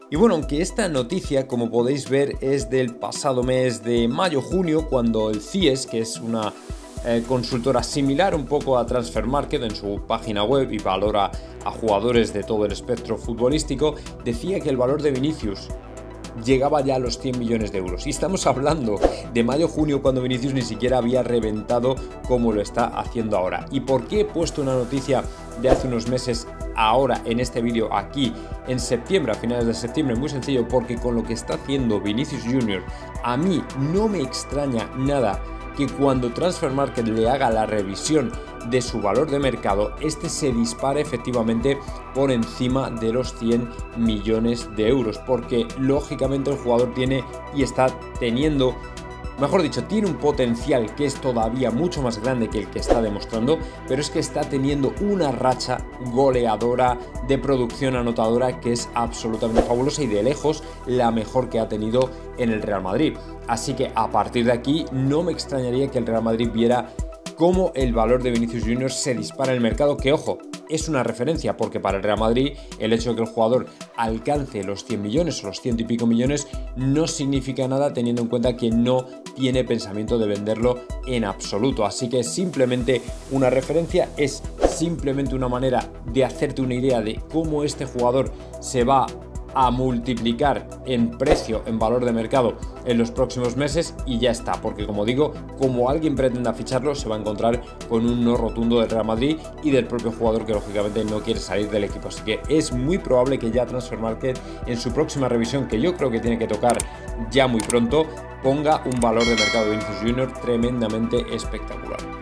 Y bueno, aunque esta noticia, como podéis ver, es del pasado mes de mayo-junio, cuando el CIES, que es una consultora similar un poco a Transfer Market en su página web y valora a jugadores de todo el espectro futbolístico, decía que el valor de Vinicius llegaba ya a los 100 millones de euros. Y estamos hablando de mayo-junio, cuando Vinicius ni siquiera había reventado como lo está haciendo ahora. ¿Y por qué he puesto una noticia de hace unos meses ahora en este vídeo aquí en septiembre, a finales de septiembre? Muy sencillo, porque con lo que está haciendo Vinicius Junior, a mí no me extraña nada que cuando Transfer Market le haga la revisión de su valor de mercado, este se dispare efectivamente por encima de los 100 millones de euros, porque lógicamente el jugador tiene y está teniendo, mejor dicho, tiene un potencial que es todavía mucho más grande que el que está demostrando, pero es que está teniendo una racha goleadora de producción anotadora que es absolutamente fabulosa y de lejos la mejor que ha tenido en el Real Madrid. Así que a partir de aquí no me extrañaría que el Real Madrid viera cómo el valor de Vinicius Junior se dispara en el mercado, que ojo, es una referencia, porque para el Real Madrid el hecho de que el jugador alcance los 100 millones o los 100 y pico millones no significa nada, teniendo en cuenta que no tiene pensamiento de venderlo en absoluto. Así que es simplemente una referencia, es simplemente una manera de hacerte una idea de cómo este jugador se va a multiplicar en precio, en valor de mercado en los próximos meses, y ya está, porque como digo, como alguien pretenda ficharlo, se va a encontrar con un no rotundo del Real Madrid y del propio jugador, que lógicamente no quiere salir del equipo. Así que es muy probable que ya Transfer Market en su próxima revisión, que yo creo que tiene que tocar ya muy pronto, ponga un valor de mercado de Vinicius Junior tremendamente espectacular.